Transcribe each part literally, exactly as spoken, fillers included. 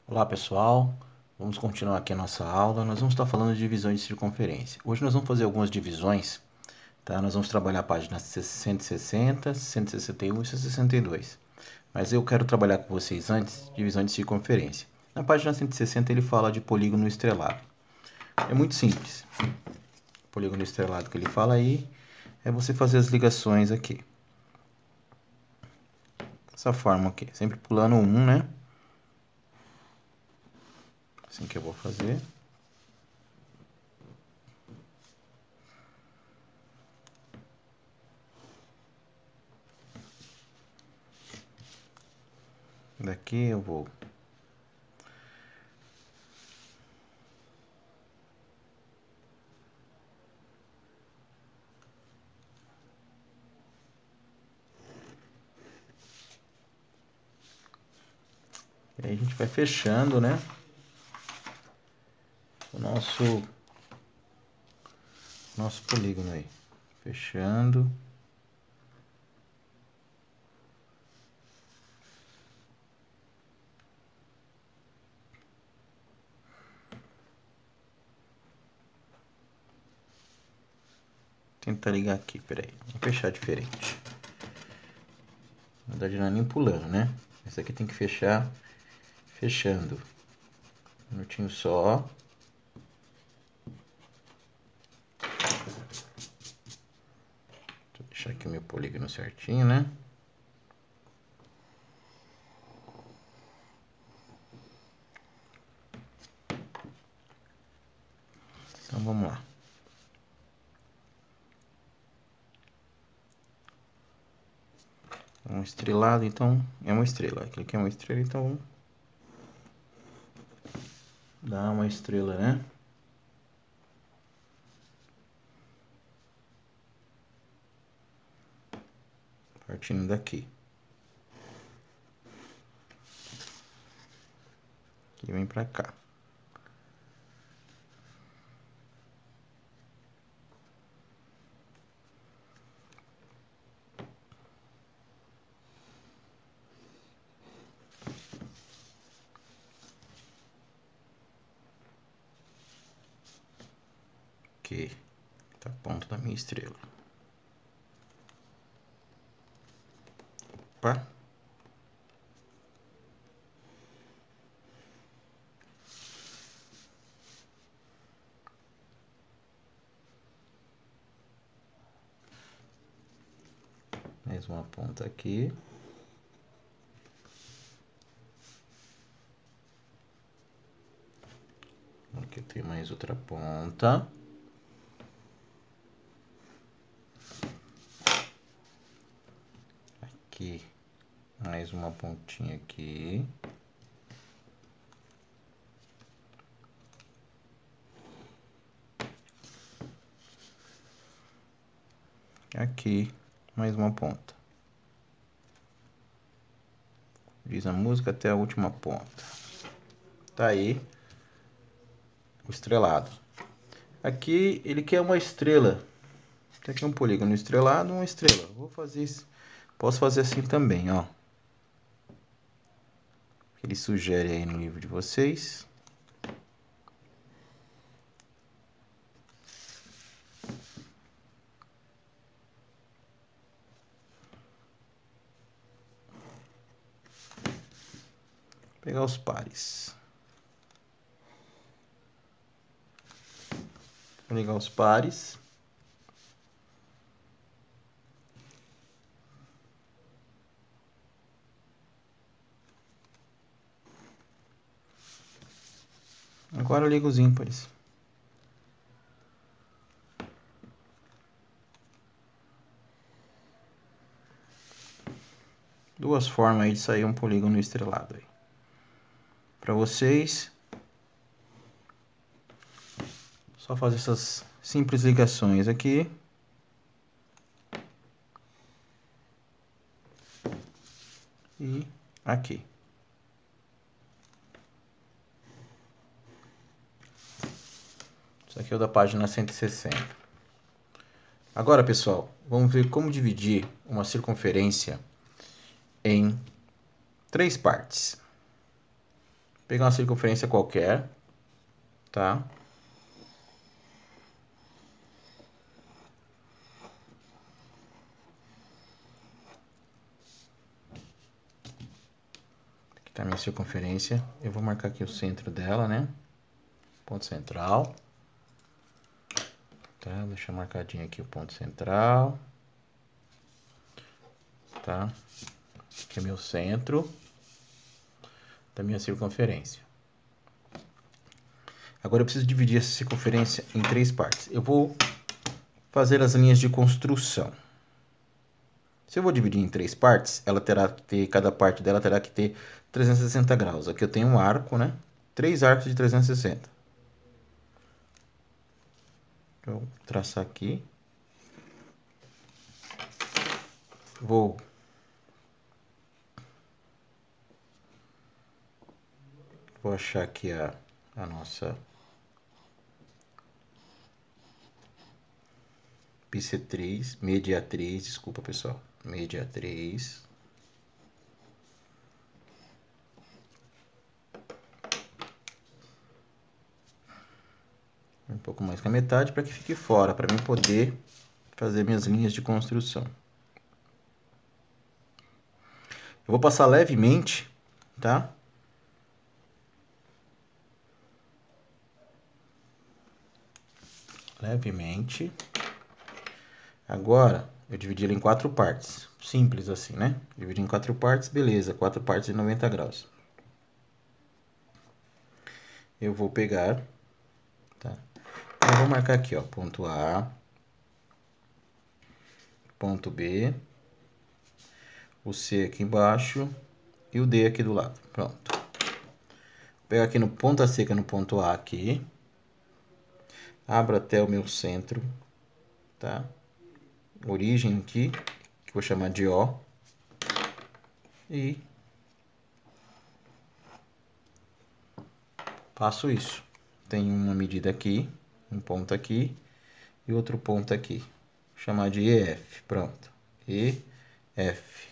Olá pessoal, vamos continuar aqui a nossa aula. Nós vamos estar falando de divisões de circunferência. Hoje nós vamos fazer algumas divisões, tá? Nós vamos trabalhar a página cento e sessenta, cento e sessenta e um e cento e sessenta e dois. Mas eu quero trabalhar com vocês antes divisões de circunferência. Na página cento e sessenta ele fala de polígono estrelado. É muito simples. O polígono estrelado que ele fala aí é você fazer as ligações aqui. Dessa forma aqui, sempre pulando um, né? Assim que eu vou fazer. Daqui eu vou e aí a gente vai fechando, né? O nosso nosso polígono aí, fechando. Tentar ligar aqui, peraí. Vamos fechar diferente. Na verdade não é nem pulando, né? Esse aqui tem que fechar fechando. Um minutinho só. Vou deixar aqui o meu polígono certinho, né? Então vamos lá. Um estrelado, então é uma estrela. Aqui que é uma estrela, então dá uma estrela, né? Partindo daqui. E vem pra cá. Aqui tá a ponta da minha estrela. Opa. Mais uma ponta aqui. Aqui tem mais outra ponta. Aqui, mais uma pontinha aqui. Aqui, mais uma ponta. Diz a música até a última ponta. Tá aí o estrelado. Aqui ele quer uma estrela. Aqui é um polígono estrelado, uma estrela. Vou fazer isso. Posso fazer assim também, ó. Ele sugere aí no livro de vocês. Vou pegar os pares. Vou ligar os pares. Agora eu ligo os ímpares. Duas formas aí de sair um polígono estrelado aí. Para vocês, só fazer essas simples ligações aqui. E aqui. Isso aqui é o da página cento e sessenta. Agora, pessoal, vamos ver como dividir uma circunferência em três partes. pegar uma circunferência qualquer, tá? Aqui tá a minha circunferência. Eu vou marcar aqui o centro dela, né? Ponto central. Tá? Deixa marcadinho aqui o ponto central. Tá? Aqui é meu centro da minha circunferência. Agora eu preciso dividir essa circunferência em três partes. Eu vou fazer as linhas de construção. Se eu vou dividir em três partes, ela terá que ter, cada parte dela terá que ter trezentos e sessenta graus. Aqui eu tenho um arco, né? Três arcos de trezentos e sessenta. Vou traçar aqui. Vou Vou achar aqui a, a nossa bissetriz, mediatriz, desculpa pessoal, mediatriz. Um pouco mais que a metade para que fique fora, para mim poder fazer minhas linhas de construção. Eu vou passar levemente, tá? Levemente. Agora, eu dividi ele em quatro partes. Simples assim, né? Dividi em quatro partes, beleza. Quatro partes de noventa graus. Eu vou pegar, tá? Eu vou marcar aqui, ó, ponto A, ponto B, o C aqui embaixo e o D aqui do lado. Pronto. Vou pegar aqui no ponta seca, no ponto A aqui. Abro até o meu centro, tá? Origem aqui, que vou chamar de O. E faço isso. Tem uma medida aqui, um ponto aqui e outro ponto aqui. Vou chamar de E F. Pronto. E F.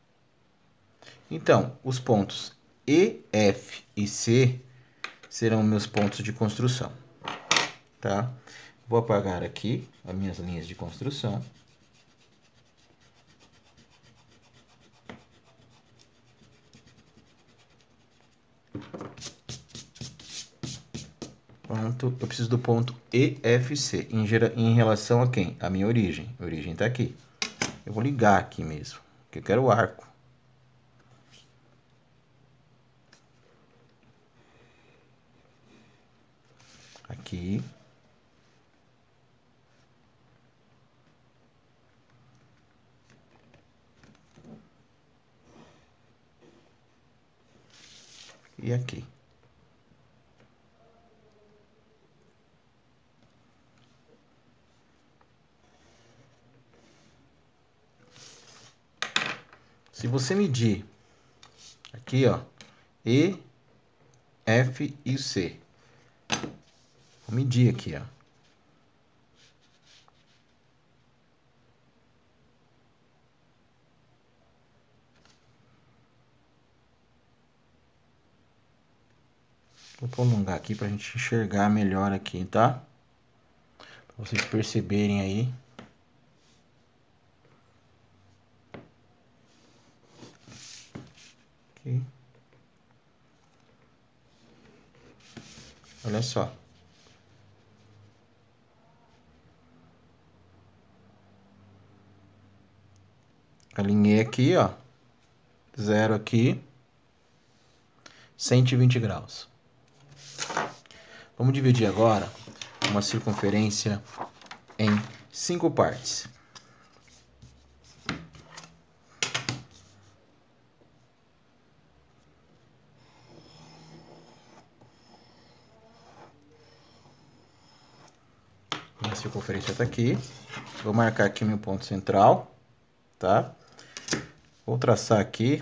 Então, os pontos E, F e C serão meus pontos de construção, tá? Vou apagar aqui as minhas linhas de construção. Pronto, eu preciso do ponto E F C, em, gera, em relação a quem? A minha origem. A origem está aqui. Eu vou ligar aqui mesmo, porque eu quero o arco. Aqui. E aqui. Se você medir aqui, ó, E, F e C. Vou medir aqui, ó. Vou prolongar aqui pra gente enxergar melhor aqui, tá? Pra vocês perceberem aí. Aqui. Olha só. Alinhei aqui, ó. Zero aqui. cento e vinte graus. Vamos dividir agora uma circunferência em cinco partes. Minha circunferência está aqui. Vou marcar aqui meu ponto central, tá? Vou traçar aqui.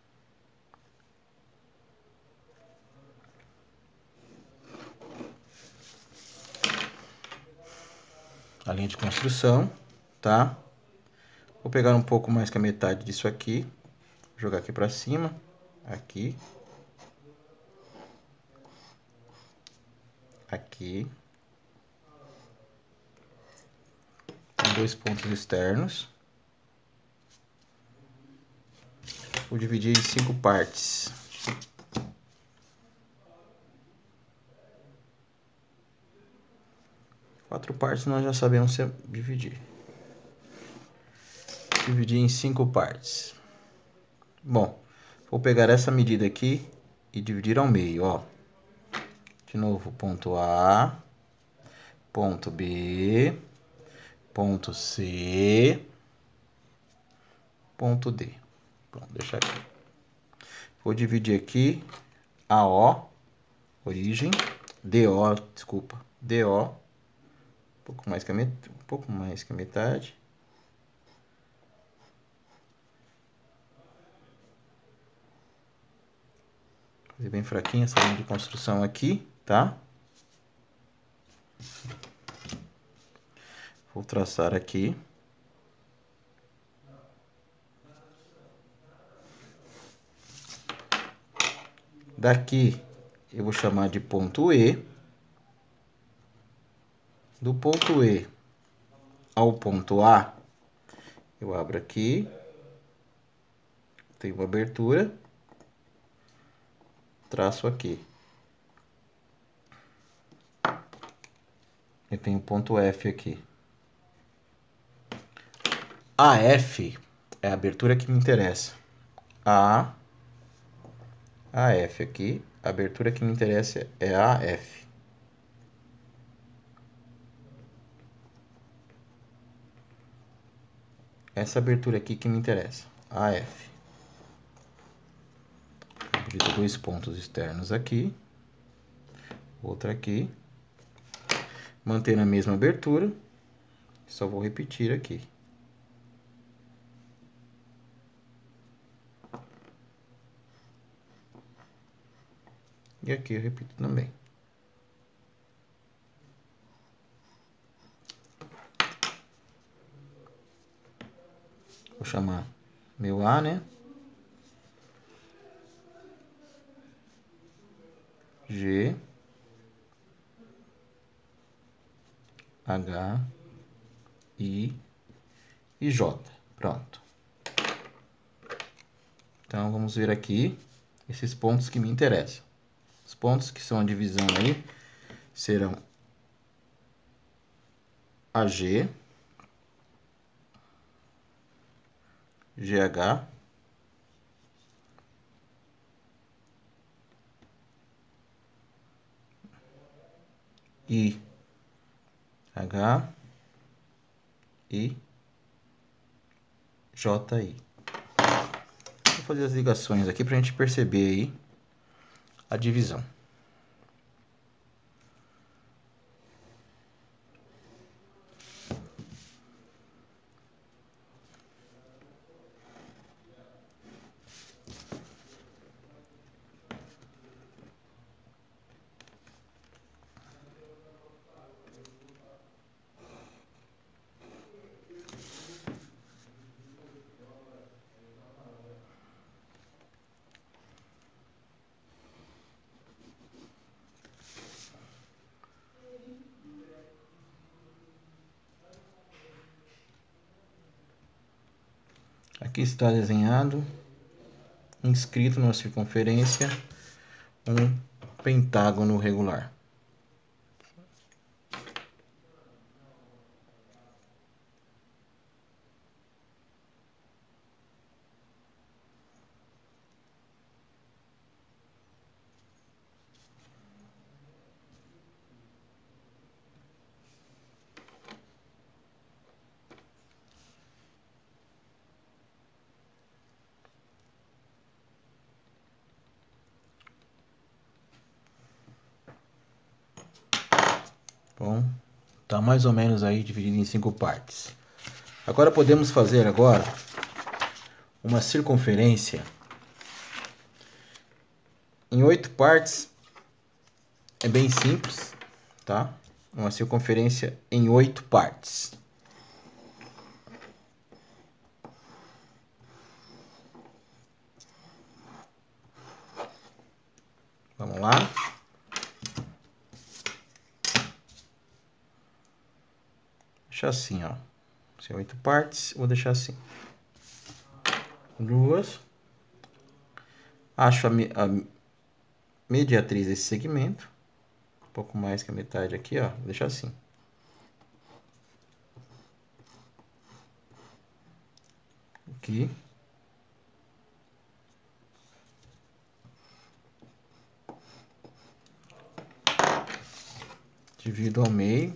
A linha de construção, tá? Vou pegar um pouco mais que a metade disso aqui, jogar aqui para cima, aqui. aqui. Tem dois pontos externos. Vou dividir em cinco partes. Quatro partes nós já sabemos dividir. Dividir em cinco partes. Bom, vou pegar essa medida aqui e dividir ao meio, ó. De novo, ponto A, ponto B, ponto C, ponto D. Pronto, deixa aqui. Vou dividir aqui A O, origem, D O, desculpa, D O, um pouco mais que a metade, um pouco mais que a metade. Fazer bem fraquinha essa linha de construção aqui, tá? Vou traçar aqui. Daqui eu vou chamar de ponto E. Do ponto E ao ponto A, eu abro aqui. Tem uma abertura. Traço aqui. Eu tenho ponto F aqui. A F é a abertura que me interessa. A, A F aqui. A abertura que me interessa é a F. Essa abertura aqui que me interessa. A F. Habilito dois pontos externos aqui. Outra aqui. Mantendo a mesma abertura. Só vou repetir aqui. E aqui eu repito também. Vou chamar meu A, né? G. H. I. E J. Pronto. Então, vamos ver aqui esses pontos que me interessam. Os pontos que são a divisão aí serão A G, G H, I, H, I, J, I. Vou fazer as ligações aqui para a gente perceber aí a divisão. Aqui está desenhado, inscrito na circunferência, um pentágono regular. Bom, tá mais ou menos aí dividido em cinco partes. Agora podemos fazer agora uma circunferência em oito partes. É bem simples, tá? Uma circunferência em oito partes. Vamos lá. deixar assim, ó. Se é oito partes, vou deixar assim. Duas. Acho a, a mediatriz desse segmento. Um pouco mais que a metade aqui, ó. Vou deixar assim. Aqui. Divido ao meio.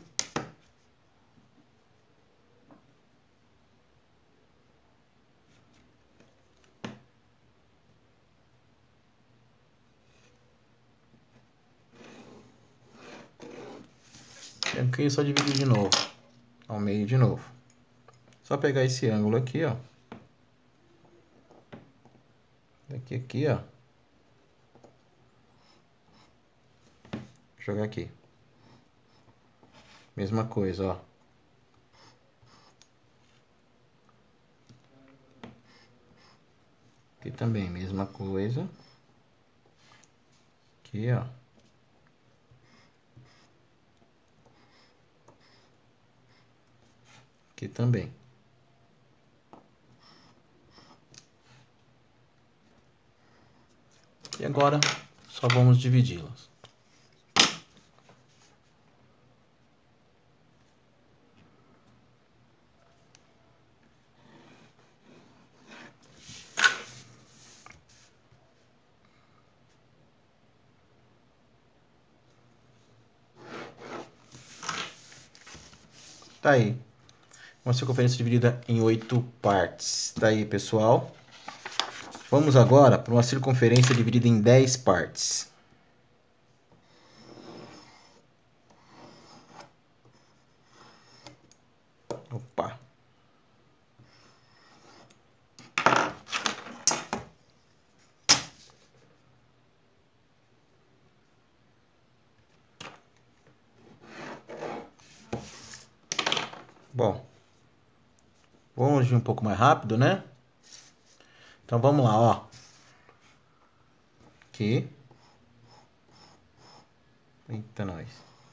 Aqui só dividir de novo. Ao meio de novo. Só pegar esse ângulo aqui, ó. Daqui aqui, ó. Jogar aqui. Mesma coisa, ó. Aqui também, mesma coisa. Aqui, ó. Aqui também. E agora, só vamos dividi-las. Tá aí. Uma circunferência dividida em oito partes. Tá aí, pessoal. Vamos agora para uma circunferência dividida em dez partes. Opa. Bom, vamos ir um pouco mais rápido, né? Então vamos lá, ó. Aqui. Eita, nós.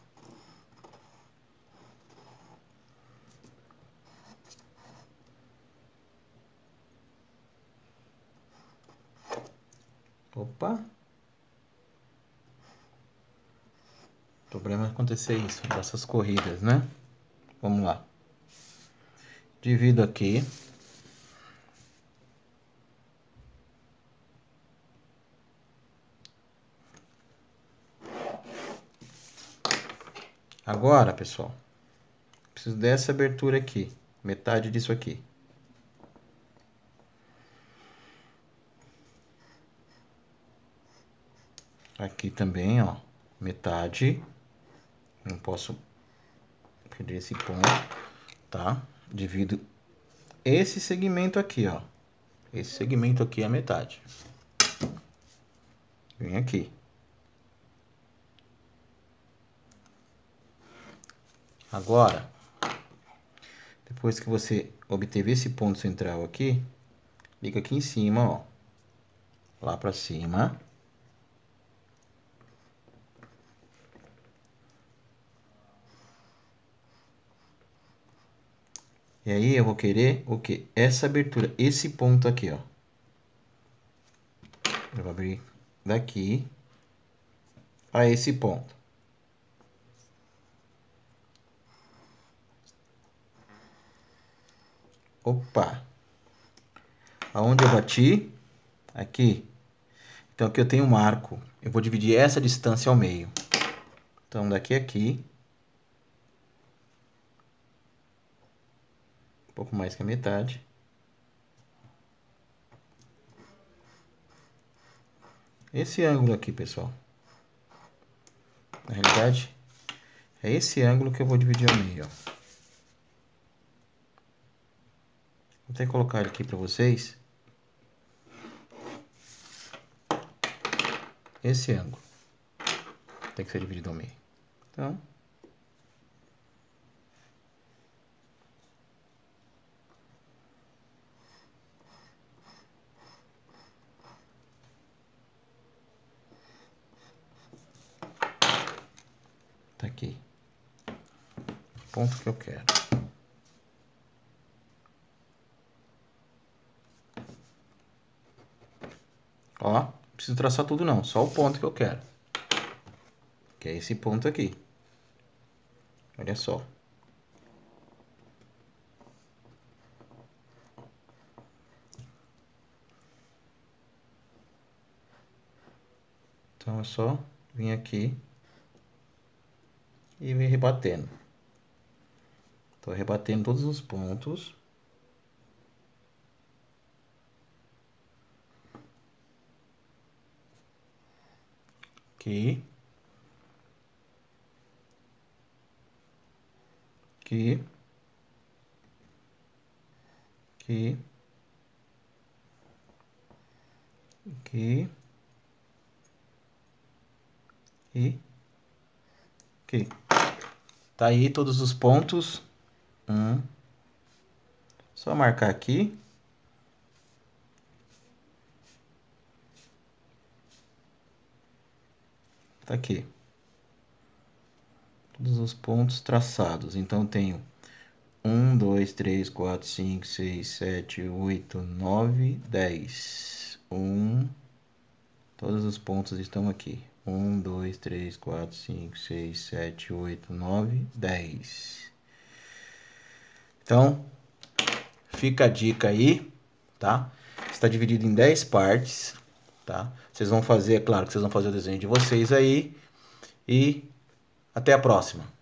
Opa. O problema é acontecer isso, dessas corridas, né? Vamos lá. Divido aqui. Agora, pessoal, preciso dessa abertura aqui, metade disso aqui. Aqui também, ó, metade. Não posso perder esse ponto, tá? Divido esse segmento aqui, ó. Esse segmento aqui é a metade. Vem aqui. Agora, depois que você obteve esse ponto central aqui, clica aqui em cima, ó. Lá pra cima. E aí eu vou querer o quê? Essa abertura, esse ponto aqui, ó. Eu vou abrir daqui a esse ponto. Opa! Aonde eu bati? Aqui. Então aqui eu tenho um arco. Eu vou dividir essa distância ao meio. Então daqui a aqui. Um pouco mais que a metade. Esse ângulo aqui, pessoal. Na realidade, é esse ângulo que eu vou dividir ao meio, ó. Vou até colocar ele aqui para vocês. Esse ângulo tem que ser dividido ao meio. Então, tá aqui. O ponto que eu quero. preciso traçar tudo não, só o ponto que eu quero. Que é esse ponto aqui. Olha só. Então é só vir aqui e vir rebatendo. Estou rebatendo todos os pontos. Aqui. Aqui. Aqui. Aqui. E aqui. Tá aí todos os pontos. Hum. Só marcar aqui. Tá aqui. Todos os pontos traçados. Então tenho um, dois, três, quatro, cinco, seis, sete, oito, nove, dez. Um. Todos os pontos estão aqui. um, dois, três, quatro, cinco, seis, sete, oito, nove, dez. Então, fica a dica aí, tá? Está dividido em dez partes, tá? Vocês vão fazer, é claro que vocês vão fazer o desenho de vocês aí. E até a próxima.